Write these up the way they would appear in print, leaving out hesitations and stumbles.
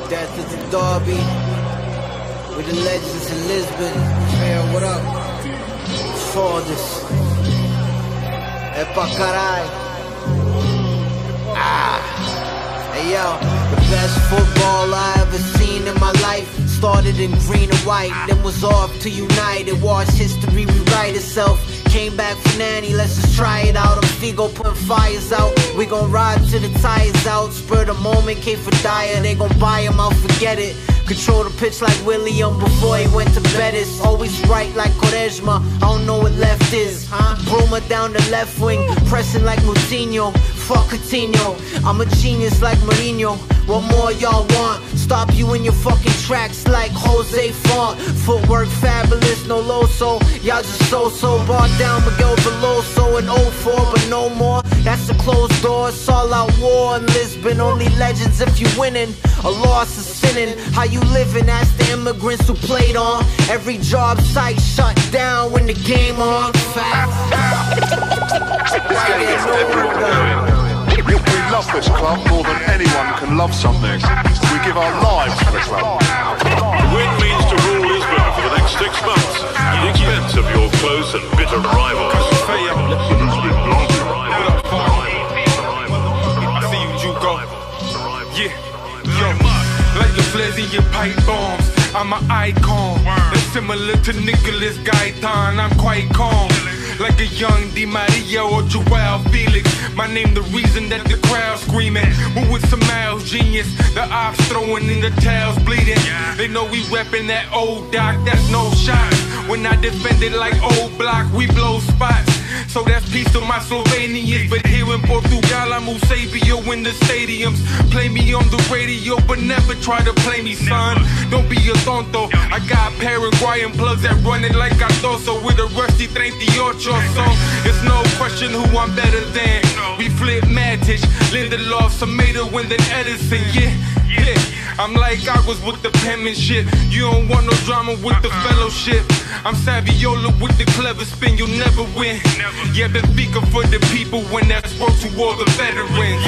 Death of the Derby. With the legends in Lisbon. Man, what up? For this. É pra carai. Hey yo, the best football I ever seen in my life started in green and white, then was off to United. Watched history rewrite itself. Came back for Nanny, let's just try it out. I'm Figo putting fires out. We gon' ride till the tires out. Spur the moment, came for Dyer. They gon' buy him out, forget it. Control the pitch like William before he went to Betis. Always right like Quaresma, I don't know what left is. Bruma down the left wing, pressing like Moutinho. Fuck Coutinho, I'm a genius like Mourinho. What more y'all want? Stop you in your fucking tracks like Jose Font. Footwork fabulous, no loso. Y'all just so bar down Miguel Veloso in 04, but no more. That's a closed door, it's all out war in Lisbon. Only legends if you winning, a loss is sinning. How you living? Ask the immigrants who played on. Every job site shut down when the game on. We love this club more than anyone can love something. We give our lives for the club. The win means to rule Lisbon for the next 6 months at the expense of your close and bitter rivals. I see you, Juco. Yeah, yo, like the flares in your pipe bombs, I'm an icon. That's similar to Nicholas Gaetan, I'm quite calm. Like a young Di Maria or Joao Felix. My name the reason that the crowd screaming. Move with some miles, genius. The ops throwing in the tails bleeding. They know we reppin' that old doc, that's no shot. When I defend it like old block, we blow spots. So that's peace to my Slovenians. But here in Portugal, I'm Eusebio in the stadiums. Play me on the radio, but never try to play me, son. Don't be a tonto. I got Paraguayan plugs that run it like Cardoso with a rusty 38. So it's no question who I'm better than. We flip Matic, Lindelof, Sameda, and then Edison. Yeah. I'm like I was with the penmanship. You don't want no drama with the fellowship. I'm Saviola with the clever spin, you'll never win. Yeah, Benfica for the people when that's work to all the veterans.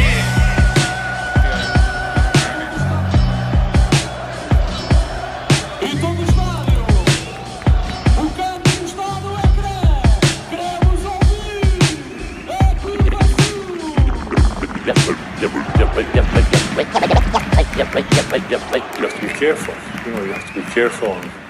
You have to be careful. You have to be careful.